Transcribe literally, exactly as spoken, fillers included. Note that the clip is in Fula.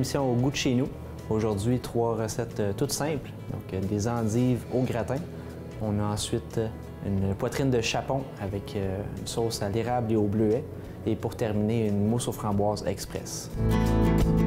l'émission Au goût de chez nous. Aujourd'hui, trois recettes euh, toutes simples. Donc, euh, des endives au gratin. On a ensuite euh, une poitrine de chapon avec euh, une sauce à l'érable et au bleuet. Et pour terminer, une mousse aux framboises express.